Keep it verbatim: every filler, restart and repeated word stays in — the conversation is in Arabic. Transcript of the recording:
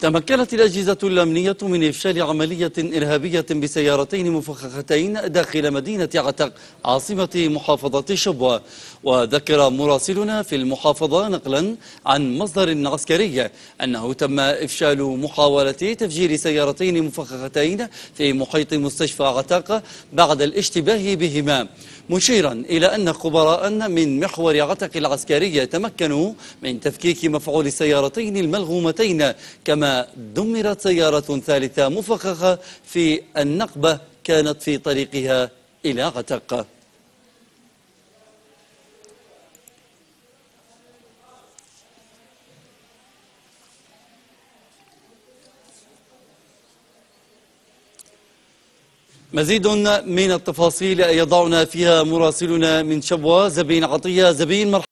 تمكنت الأجهزة الأمنية من إفشال عملية إرهابية بسيارتين مفخختين داخل مدينة عتق عاصمة محافظة شبوة. وذكر مراسلنا في المحافظة نقلا عن مصدر عسكري أنه تم إفشال محاولة تفجير سيارتين مفخختين في محيط مستشفى عتق بعد الاشتباه بهما، مشيرا إلى أن خبراء من محور عتق العسكري تمكنوا من تفكيك مفعول السيارتين الملغومتين، كما دمرت سيارة ثالثة مفخخة في النقبة كانت في طريقها إلى عتق. مزيد من التفاصيل يضعنا فيها مراسلنا من شبوة زبين عطية. زبين، مرحبا.